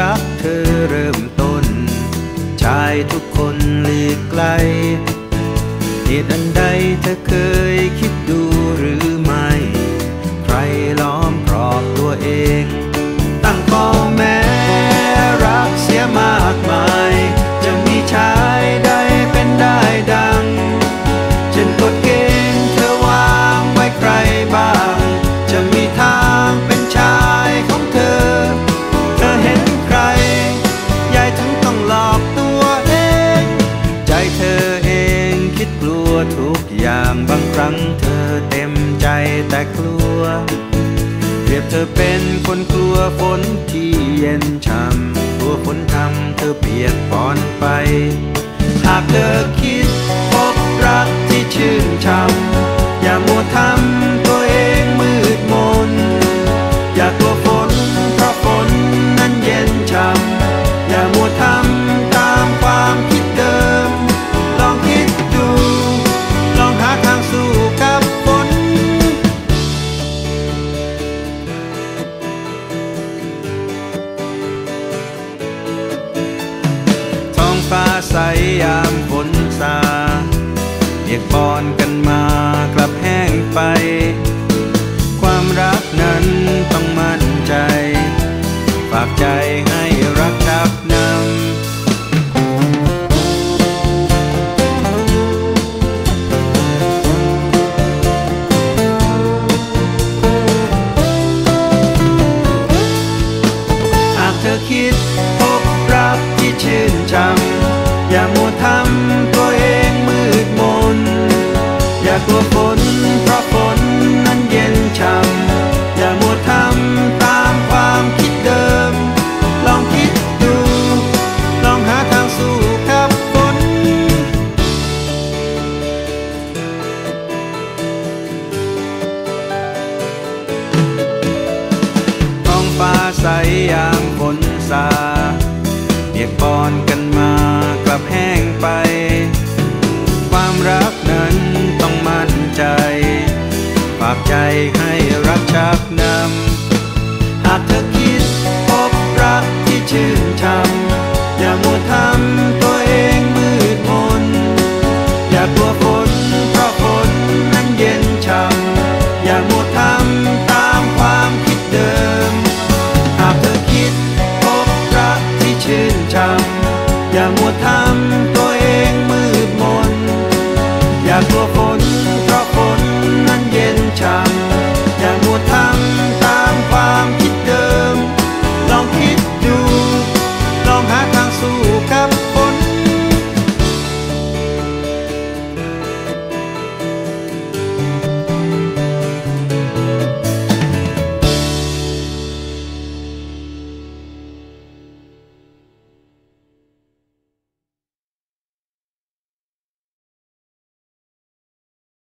รักเธอเริ่มต้นชายทุกคนหลีกไกลเหตุอันใดเธอเคยคิดดูหรือไม่ใครล้อมกรอบตัวเองตั้งข้อแม้รักเสียมากมายจะมีชายใดเป็นได้ดังฉันกฎเกณฑ์เธอวางไว้ใครบ้างจะมีทางเป็นชายของเธอเธอเห็นใครยายถึงต้องหลอกตัวเองใจเธอเองคิดกลัวทุกอย่างบางครั้งเธอเต็มใจแต่กลัวเปรียบเธอเป็นคนกลัวฝนที่เย็นช่ำกลัวฝนทำเธอเปียกปอนไปหากเธอคิดพบรักที่ชื่นช่ำอย่ามัวทำตัวเองมืดมนอย่ากลัวฝนเพราะฝนนั้นเย็นช่ำอย่ามัวทำตามความคิดเดิมลองคิดดูลองหาทางสู้กับฝนท้องฟ้าใสยามฝนซาเปียกปอนกันมากลับแห้งไปความรักนั้นต้องมั่นใจฝากใจให้รักชักนำหากเธอคิดพบรักที่ชื่นช่ำอย่ามัวทำตัวเองมืดมนอย่ากลัวฝนเพราะฝนนั้นเย็นช่ำอย่ามัวทำตามความคิดเดิมลองคิดดูลองหาทางสู้กับฝนท้องฟ้าใสยามฝนซาเปียกปอนกันมากลับแห้งไปความรักนั้นต้องมั่นใจฝากใจให้รักชักนำหากเธอคิดพบรักที่ชื่นช่ำอย่ามัวทำตัวเองมืดมนอย่ากลัวฝนเพราะฝนนั้นเย็นช่ำอย่ามัวทำตามความคิดเดิมหากเธอคิดพบรักที่ชื่นช่ำอย่ามัวทำ